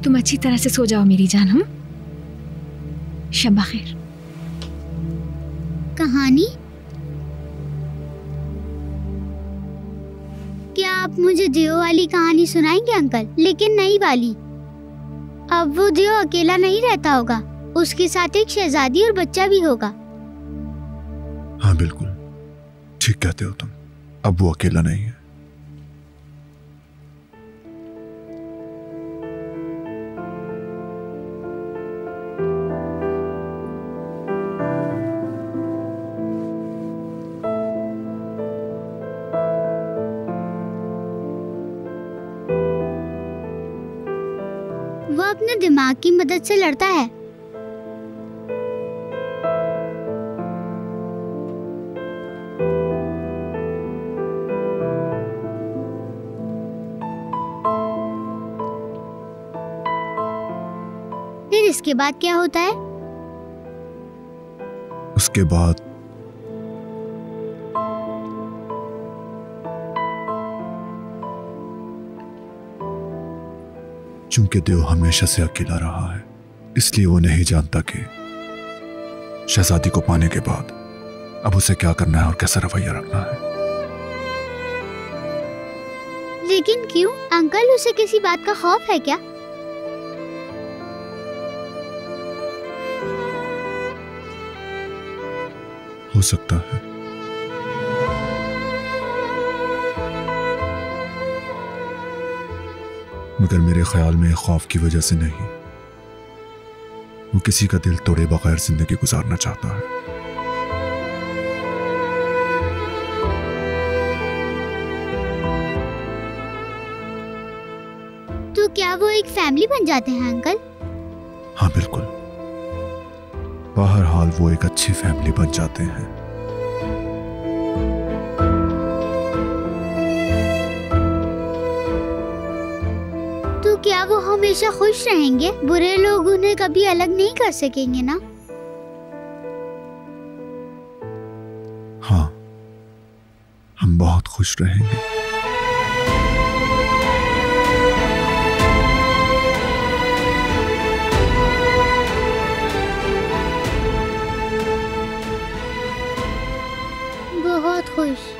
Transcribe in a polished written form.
तुम अच्छी तरह से सो जाओ मेरी जान। हम शब खैर। कहानी? क्या आप मुझे दियो वाली कहानी सुनाएंगे अंकल? लेकिन नई वाली। अब वो दियो अकेला नहीं रहता होगा, उसके साथ एक शहजादी और बच्चा भी होगा। हाँ बिल्कुल ठीक कहते हो तुम, अब वो अकेला नहीं है। वो अपने दिमाग की मदद से लड़ता है। फिर इसके बाद क्या होता है? उसके बाद चूंकि देव हमेशा से अकेला रहा है, इसलिए वो नहीं जानता कि शहजादी को पाने के बाद अब उसे क्या करना है और कैसा रवैया रखना है। लेकिन क्यों अंकल, उसे किसी बात का खौफ है क्या? हो सकता है। मगर मेरे ख्याल में खौफ की वजह से नहीं, वो किसी का दिल तोड़े बगैर जिंदगी गुजारना चाहता है। तो क्या वो एक फैमिली बन जाते हैं अंकल? हाँ बिल्कुल, बहरहाल वो एक अच्छी फैमिली बन जाते हैं। तो क्या वो हमेशा खुश रहेंगे? बुरे लोग उन्हें कभी अलग नहीं कर सकेंगे ना? हाँ, हम बहुत खुश रहेंगे। बहुत खुश।